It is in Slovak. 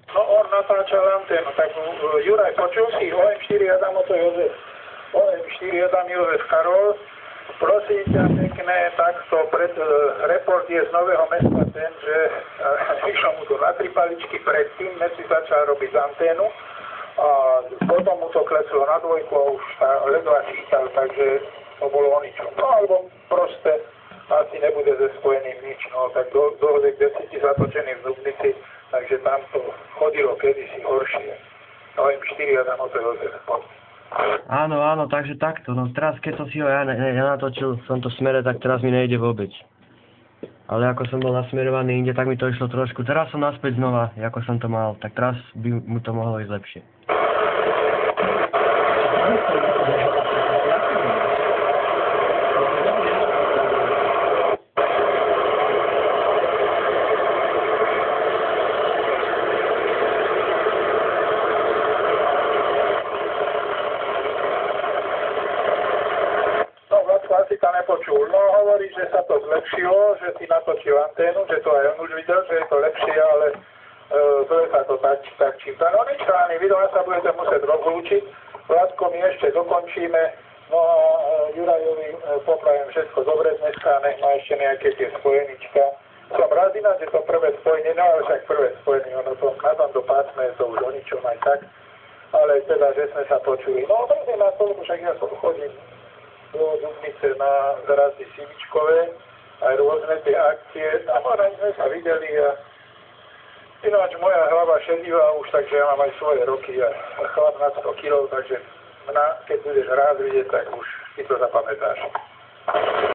No on natáčal anténu, tak Juraj, počul si OM4 Adamoto Jozef. OM4 Adam Jozef Karol. Prosím ťa pekne, takto report je z Nového Mesta ten, že išlo mu to na 3 paličky predtým, než si začal robiť anténu a potom mu to kleslo na 2 a už ledva čítal, takže to bolo o ničom. No alebo proste asi nebude ze Spojeným nič, no tak dohode, kde si zatočený v Dubnici, takže tam to chodilo kedysi horšie. OM4 Adamoto Jozef. Áno, takže takto. No teraz, keď som si ho ja natočil v tomto smere, tak teraz mi nejde vôbec. Ale ako som bol nasmerovaný inde, tak mi to išlo trošku. Teraz som naspäť znova, ako som to mal, tak teraz by mu to mohlo ísť lepšie. Klasika nepočul. No hovorí, že sa to zlepšilo, že si natočil anténu, že to aj on už videl, že je to lepšie, ale zle sa to tak číta. No nič, chalani, vy doma sa budete musieť rozlúčiť. Vládko my ešte dokončíme. No a Jurajovi poprajem všetko dobre dneska, nech má ešte nejaké tie spojenička. Som rád ináč, že to prvé spojenie, no ale však prvé spojenie, ono to na tomto pásme je to už o ničom aj tak. Ale teda, že sme sa počuli. No mrzí ma to, však ja som chodím do Dubnice na zrazy Simičkové, aj rôzne tie akcie. Tam sme sa videli a ináč moja hlava šedivá už, takže ja mám aj svoje roky a chlap na 100 kg, takže keď budeš rád vidieť, tak už si to zapamätáš.